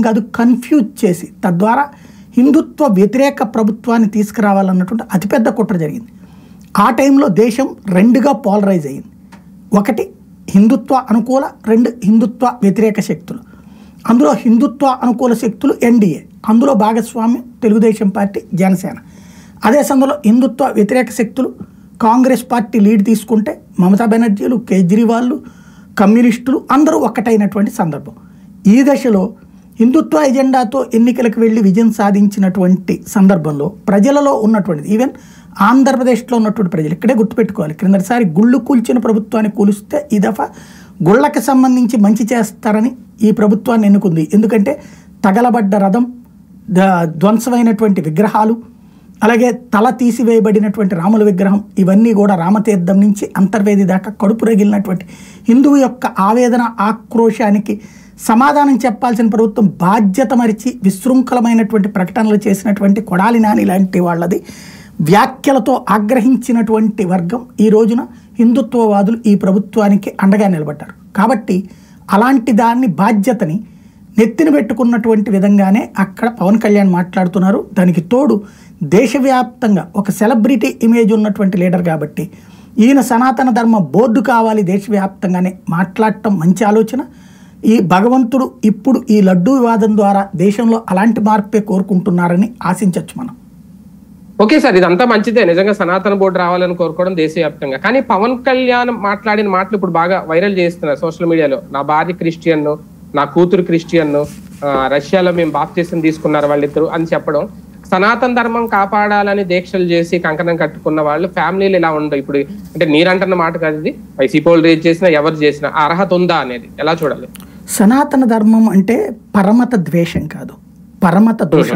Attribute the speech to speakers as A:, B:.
A: కాదు, కన్ఫ్యూజ్ చేసి తద్వారా హిందుత్వ వ్యతిరేక ప్రభుత్వాన్ని తీసుకురావాలన్నటువంటి అతిపెద్ద కుట్ర జరిగింది. ఆ టైంలో దేశం రెండుగా పోలరైజ్ అయ్యింది. ఒకటి హిందుత్వ అనుకూల, రెండు హిందుత్వ వ్యతిరేక శక్తులు. అందులో హిందుత్వ అనుకూల శక్తులు ఎన్డీఏ, అందులో భాగస్వామ్యం తెలుగుదేశం పార్టీ, జనసేన. అదే సమయంలో హిందుత్వ వ్యతిరేక శక్తులు కాంగ్రెస్ పార్టీ లీడ్ తీసుకుంటే మమతా బెనర్జీలు, కేజ్రీవాళ్ళు, కమ్యూనిస్టులు అందరూ ఒక్కటైనటువంటి సందర్భం. ఈ దశలో హిందుత్వ ఎజెండాతో ఎన్నికలకు వెళ్ళి విజయం సాధించినటువంటి సందర్భంలో ప్రజలలో ఉన్నటువంటిది, ఈవెన్ ఆంధ్రప్రదేశ్లో ఉన్నటువంటి ప్రజలు ఇక్కడే గుర్తుపెట్టుకోవాలి, క్రిందటిసారి గుళ్ళు కూల్చిన ప్రభుత్వాన్ని కూలిస్తే ఈ దఫా గుళ్ళకి సంబంధించి మంచి చేస్తారని ఈ ప్రభుత్వాన్ని ఎన్నుకుంది. ఎందుకంటే తగలబడ్డ రథం, ధ్వంసమైనటువంటి విగ్రహాలు, అలాగే తల తీసివేయబడినటువంటి రాముల విగ్రహం, ఇవన్నీ కూడా రామతీర్థం నుంచి అంతర్వేది దాకా కడుపు రగిలినటువంటి హిందువు యొక్క ఆవేదన, ఆక్రోశానికి సమాధానం చెప్పాల్సిన ప్రభుత్వం బాధ్యత మరిచి విశృంఖలమైనటువంటి ప్రకటనలు చేసినటువంటి కొడాలి నాని లాంటి వాళ్ళది వ్యాఖ్యలతో ఆగ్రహించినటువంటి వర్గం ఈ రోజున హిందుత్వవాదులు ఈ ప్రభుత్వానికి అండగా నిలబడ్డారు. కాబట్టి అలాంటి దాన్ని, బాధ్యతని నెత్తిన పెట్టుకున్నటువంటి విధంగానే అక్కడ పవన్ కళ్యాణ్ మాట్లాడుతున్నారు. దానికి తోడు దేశవ్యాప్తంగా ఒక సెలబ్రిటీ ఇమేజ్ ఉన్నటువంటి లీడర్ కాబట్టి ఈయన సనాతన ధర్మ బోర్డు కావాలి దేశవ్యాప్తంగానే మాట్లాడటం మంచి ఆలోచన. ఈ భగవంతుడు ఇప్పుడు ఈ లడ్డూ వివాదం ద్వారా దేశంలో అలాంటి మార్పే కోరుకుంటున్నారని ఆశించవచ్చు మనం.
B: ఓకే సార్, ఇదంతా మంచిదే, నిజంగా సనాతన బోర్డు రావాలని కోరుకోవడం దేశవ్యాప్తంగా. కానీ పవన్ కళ్యాణ్ మాట్లాడిన మాటలు ఇప్పుడు బాగా వైరల్ చేస్తున్నారు సోషల్ మీడియాలో. నా భార్య క్రిస్టియన్, నా కూతురు క్రిస్టియన్, రష్యాలో మేము బాప్తిసం తీసుకున్నారు వాళ్ళిద్దరు అని చెప్పడం, సనాతన ధర్మం కాపాడాలని దీక్షలు చేసి కంకణం కట్టుకున్న వాళ్ళు ఫ్యామిలీలు ఇలా ఉండవు. ఇప్పుడు అంటే మీరంటున్న మాట కాదు, ఇది వైసీపీ వాళ్ళు రేజ్ చేసినా ఎవరు చేసినా అర్హత ఉందా అనేది ఎలా చూడాలి?
A: సనాతన ధర్మం అంటే పరమత ద్వేషం కాదు, పరమత దోషం.